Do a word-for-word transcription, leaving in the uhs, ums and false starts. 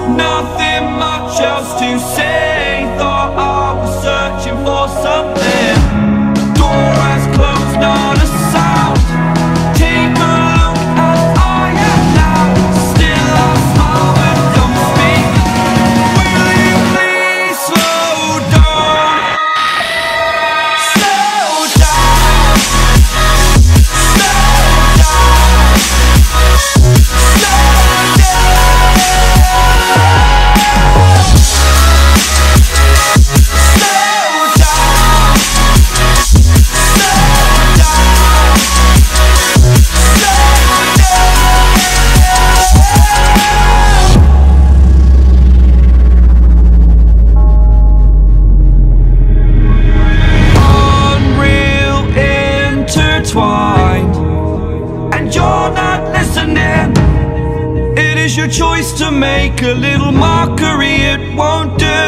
Nothing much else to say. Thought I was searching for something. Door has closed, not a sound. Take a look as I am now. Still I smile when come speak. Will you please slow down? Slow down. Slow down. Slow down. And you're not listening. It is your choice to make a little mockery. It won't do.